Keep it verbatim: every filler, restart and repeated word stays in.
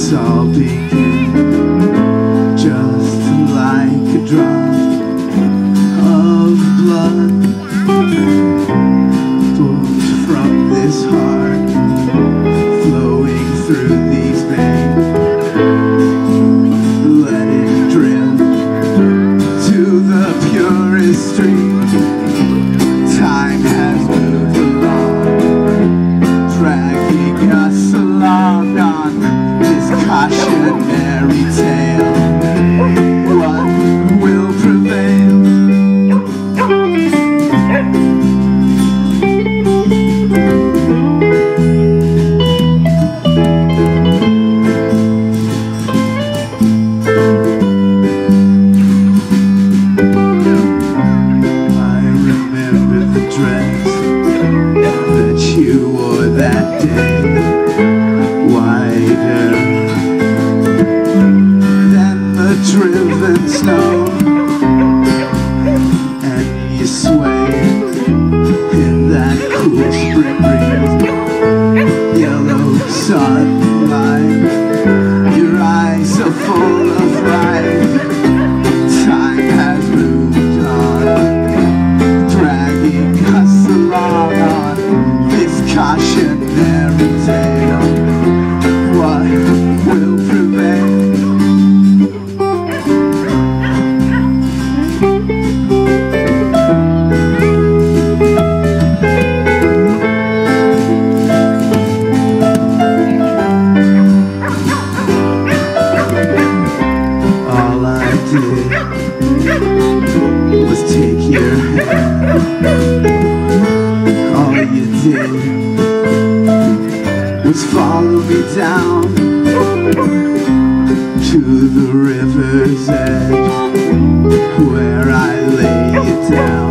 this all began, just like a drop of blood pulled from this heart, flowing through these veins. Let it drip to the purest stream. Time has moved along, dragging us along on this cautionary tale. What will prevail? I remember the dress that you wore that day, wider than the driven snow, and you sway in that cool spring breeze. Yellow sunlight, your eyes so full of life. Time has moved on, dragging us along on this cautionary tale. What will prevail? All I did was take your hand. All you did was follow me down to the river's edge, where I lay you down.